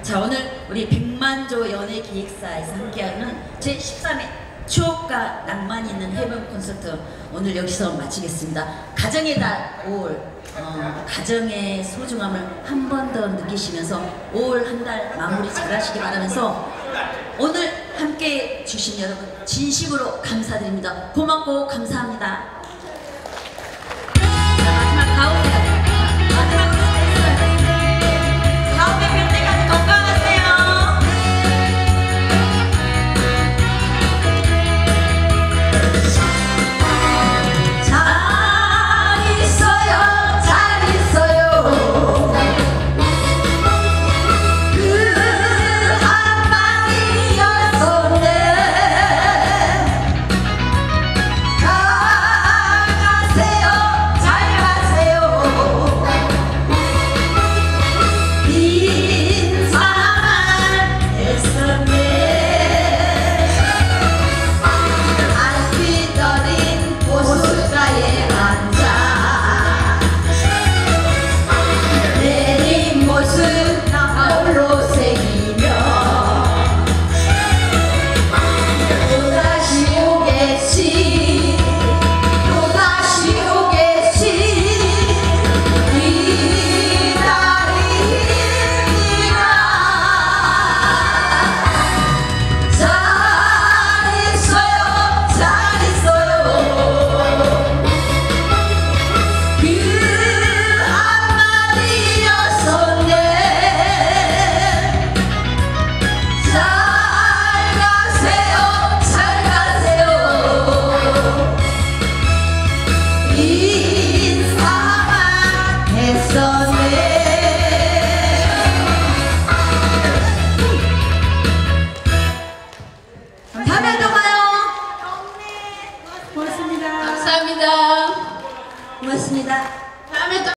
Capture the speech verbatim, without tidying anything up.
자, 오늘 우리 백만조 연예기획사에서 함께하는 제십삼 회 추억과 낭만 있는 해변 콘서트 오늘 여기서 마치겠습니다. 가정의 달 오월, 어, 가정의 소중함을 한 번 더 느끼시면서 오월 한 달 마무리 잘 하시기 바라면서 오늘 함께 주신 여러분 진심으로 감사드립니다. 고맙고 감사합니다. 자, 마지막 가운데 마지막으로 가운데 뵐 때까지 건강하세요. 잘 있어요, 잘 있어요. 그 한마디였었네. 잘 가세요, 잘 가세요. 인사만 했었네. 안기 떨린 호숫가에 앉아 내린 모습 홀로 새기며 또다시 오겠지, 또다시 오겠지. 기다립니다. 잘 있어요, 잘 있어요. 그 한마디였었네. 잘 가세요, 잘 가세요. 인사만 했었네. 다음에 또 봐요. 고맙습니다. 감사합니다. 고맙습니다. 다음에 또